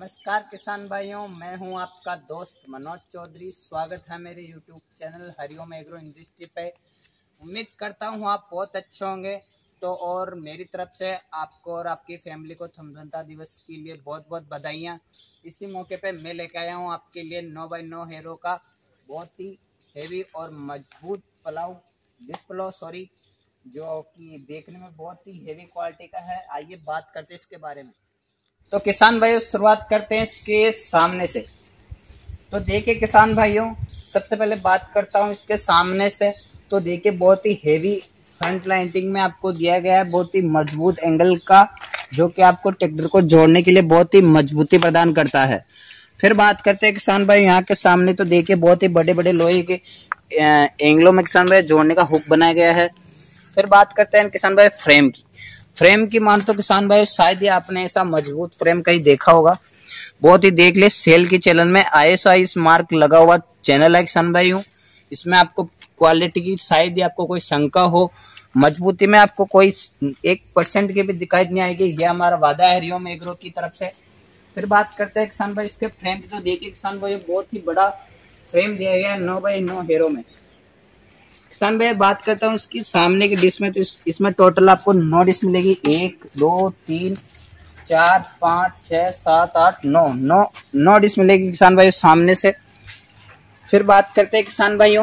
नमस्कार किसान भाइयों, मैं हूं आपका दोस्त मनोज चौधरी। स्वागत है मेरे YouTube channel Hariom agro industry पे। उम्मीद करता हूं आप बहुत अच्छे होंगे। तो और मेरी तरफ से आपको और आपकी फैमिली को स्वतंत्रता दिवस के लिए बहुत बहुत बधाइयाँ। इसी मौके पे मैं लेके आया हूं आपके लिए 9x9 हीरो का बहुत ही हेवी और मजबूत डिस्प्लो जो कि देखने में बहुत ही हेवी क्वालिटी का है। आइए बात करते हैं इसके बारे में। तो किसान भाइयों, शुरुआत करते हैं इसके सामने से। तो देखिए किसान भाइयों, सबसे पहले बात करता हूं इसके सामने से। तो देखिए बहुत ही हेवी फ्रंट लाइटिंग में आपको दिया गया है, बहुत ही मजबूत एंगल का, जो कि आपको ट्रैक्टर को जोड़ने के लिए बहुत ही मजबूती प्रदान करता है। फिर बात करते हैं किसान भाई यहाँ के सामने। तो देखिए बहुत ही बड़े बड़े लोहे के एंगलों में किसान भाई जोड़ने का हुक बनाया गया है। फिर बात करते हैं किसान भाई फ्रेम की मान तो किसान भाई शायद ही आपने ऐसा मजबूत फ्रेम कहीं देखा होगा। बहुत ही देख ले, सेल की चैनल में ISI मार्क लगा हुआ चैनल है किसान भाई हूँ। इसमें आपको क्वालिटी की शायद ही आपको कोई शंका हो, मजबूती में आपको कोई 1% की भी दिक्कत नहीं आएगी। यह हमारा वादा है हरिओम एग्रो की तरफ से। फिर बात करते हैं किसान भाई इसके फ्रेम की। तो देखिए किसान भाई बहुत ही बड़ा फ्रेम दिया गया है 9x9 हीरो में। किसान भाई बात करता हूँ इसकी सामने की डिश में। तो इसमें टोटल आपको 9 डिश मिलेगी। 1 2 3 4 5 6 7 8 9 डिश मिलेगी किसान भाई सामने से। फिर बात करते हैं किसान भाइयों,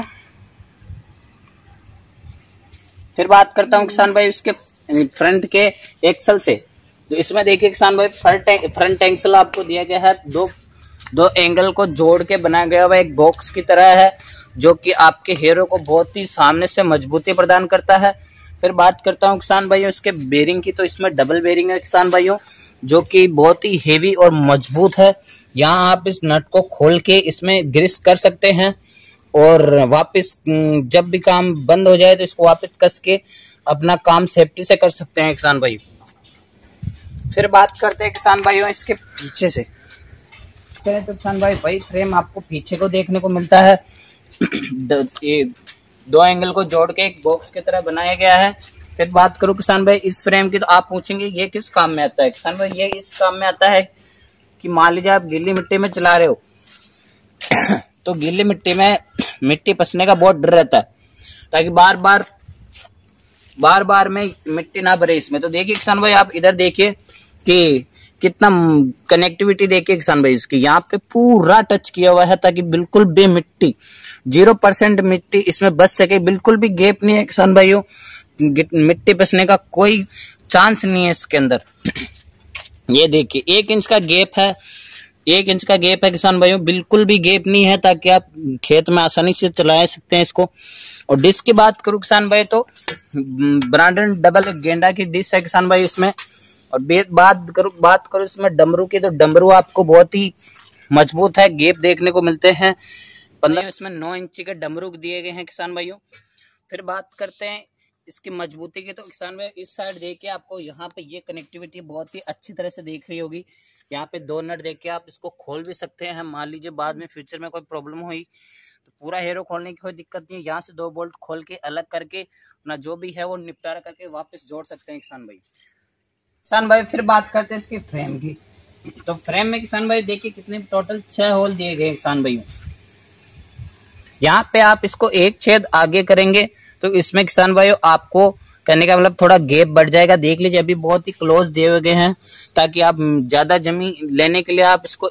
किसान भाई इसके फ्रंट के एक्सल से। तो इसमें देखिए किसान भाई फ्रंट एक्सल आपको दिया गया है। दो एंगल को जोड़ के बनाया गया हुआ एक बॉक्स की तरह है, जो कि आपके हीरो को बहुत ही सामने से मजबूती प्रदान करता है। फिर बात करता हूं किसान भाइयों इसके बेरिंग की। तो इसमें डबल बेरिंग है किसान भाइयों, जो कि बहुत ही हेवी और मजबूत है। यहाँ आप इस नट को खोल के इसमें ग्रीस कर सकते हैं और वापस जब भी काम बंद हो जाए तो इसको वापस कस के अपना काम सेफ्टी से कर सकते हैं किसान भाई। फिर बात करते हैं किसान भाइयों इसके पीछे से। तो किसान भाई फ्रेम आपको पीछे को देखने को मिलता है। दो एंगल को जोड़ के एक बॉक्स की तरह बनाया गया है। फिर बात करूं किसान भाई इस फ्रेम की। तो आप पूछेंगे ये किस काम में आता है। किसान भाई ये इस काम में आता है कि मान लीजिए आप गीली मिट्टी में चला रहे हो तो गीली मिट्टी में मिट्टी पसने का बहुत डर रहता है, ताकि बार बार में मिट्टी ना भरे इसमें। तो देखिए किसान भाई आप इधर देखिए कि कितना कनेक्टिविटी देखिए किसान भाई इसकी। यहाँ पे पूरा टच किया हुआ है, ताकि बिल्कुल भी मिट्टी 0% मिट्टी इसमें बच सके। बिल्कुल भी गैप नहीं है किसान भाइयों, मिट्टी बचने का कोई चांस नहीं है इसके अंदर। ये देखिए 1 इंच का गैप है, 1 इंच का गैप है किसान भाइयों, बिल्कुल भी गैप नहीं है, ताकि आप खेत में आसानी से चला सकते हैं इसको। और डिश की बात करूं किसान भाई, तो ब्रांडन डबल गेंडा की डिश है किसान भाई इसमें। और बात करूं इसमें डमरू की। तो डमरू आपको बहुत ही मजबूत है, गैप देखने को मिलते हैं। 15 इसमें 9 इंच के डमरू दिए गए हैं किसान भाइयों। फिर बात करते हैं इसकी मजबूती की। तो किसान भाई इस साइड देखिए, आपको यहाँ पे ये कनेक्टिविटी बहुत ही अच्छी तरह से देख रही होगी। यहाँ पे 2 नट देख के आप इसको खोल भी सकते हैं। मान लीजिए बाद में फ्यूचर में कोई प्रॉब्लम हुई तो पूरा हीरो खोलने की कोई दिक्कत नहीं है। यहाँ से 2 बोल्ट खोल के अलग करके अपना जो भी है वो निपटारा करके वापस जोड़ सकते हैं किसान भाई। फिर बात करते हैं इसकी फ्रेम की। तो फ्रेम में किसान भाई देखिए कितने टोटल 6 होल दिए गए किसान भाई। यहाँ पे आप इसको एक छेद आगे करेंगे तो इसमें किसान भाई आपको कहने का मतलब थोड़ा गैप बढ़ जाएगा। देख लीजिए अभी बहुत ही क्लोज दिए गए हैं, ताकि आप ज्यादा जमीन लेने के लिए आप इसको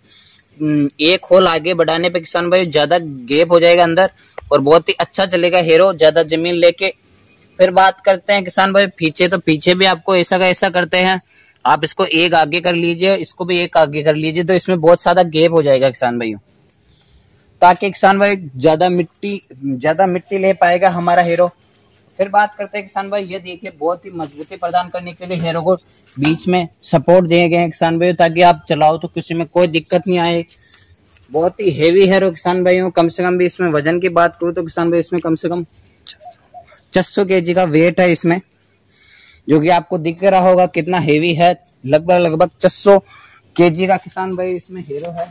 एक होल आगे बढ़ाने पे किसान भाई ज्यादा गैप हो जाएगा अंदर, और बहुत ही अच्छा चलेगा हीरो ज्यादा जमीन लेके। फिर बात करते हैं किसान भाई पीछे। तो पीछे भी आपको ऐसा का ऐसा करते हैं, आप इसको एक आगे कर लीजिए, इसको भी एक आगे कर लीजिए। तो इसमें बहुत ज्यादा गैप हो जाएगा किसान भाइयों, ताकि किसान भाई ज्यादा मिट्टी ले पाएगा हमारा हीरो। फिर बात करते हैं किसान भाई, ये देखिए बहुत ही मजबूती प्रदान करने के लिए हीरो को बीच में सपोर्ट दिए गए हैं किसान भाई, ताकि आप चलाओ तो किसी में कोई दिक्कत नहीं आए। बहुत ही हेवी हीरो किसान भाइयों। कम से कम भी इसमें वजन की बात करूँ तो किसान भाई इसमें कम से कम 600 kg का वेट है इसमें, जो कि आपको दिख रहा होगा कितना हेवी है। लगभग 600 kg का किसान भाई इसमें हीरो है।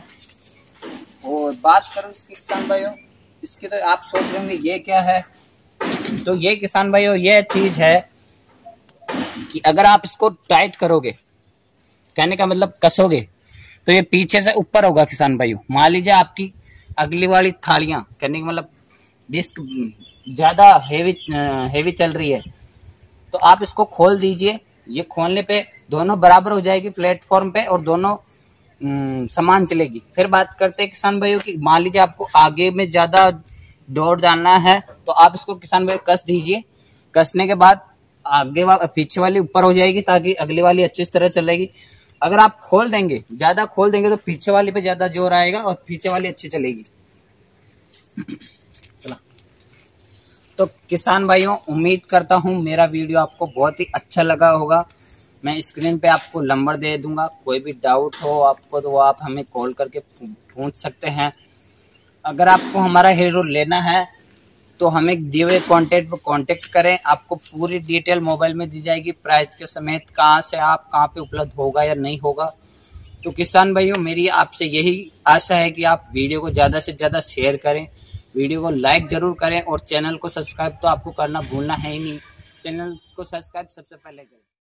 और बात करूं इसकी किसान भाइयों, इसकी तो आप सोच रहे होंगे ये क्या है। तो ये किसान भाइयों ये चीज है कि अगर आप इसको टाइट करोगे, कहने का मतलब कसोगे, तो ये पीछे से ऊपर होगा किसान भाइयों। मान लीजिए आपकी अगली वाली थालियां करने का मतलब डिस्क ज्यादा हेवी चल रही है, तो आप इसको खोल दीजिए। ये खोलने पे दोनों बराबर हो जाएगी प्लेटफॉर्म पे और दोनों समान चलेगी। फिर बात करते हैं किसान भाइयों की, मान लीजिए आपको आगे में ज्यादा डोर डालना है तो आप इसको किसान भाई कस दीजिए। कसने के बाद आगे पीछे वाली ऊपर हो जाएगी ताकि अगली वाली अच्छी तरह चलेगी। अगर आप खोल देंगे, ज्यादा खोल देंगे, तो पीछे वाली पे ज्यादा जोर आएगा और पीछे वाली अच्छी चलेगी। चला तो किसान भाइयों, उम्मीद करता हूं मेरा वीडियो आपको बहुत ही अच्छा लगा होगा। मैं स्क्रीन पे आपको नंबर दे दूंगा, कोई भी डाउट हो आपको तो वो आप हमें कॉल करके पूछ सकते हैं। अगर आपको हमारा हीरो लेना है तो हमें दिए हुए कॉन्टैक्ट पर कॉन्टैक्ट करें। आपको पूरी डिटेल मोबाइल में दी जाएगी, प्राइस के समेत, कहाँ से आप कहाँ पे उपलब्ध होगा या नहीं होगा। तो किसान भाइयों, मेरी आपसे यही आशा है कि आप वीडियो को ज़्यादा से ज़्यादा शेयर करें, वीडियो को लाइक ज़रूर करें और चैनल को सब्सक्राइब तो आपको करना भूलना है ही नहीं। चैनल को सब्सक्राइब सबसे पहले करें।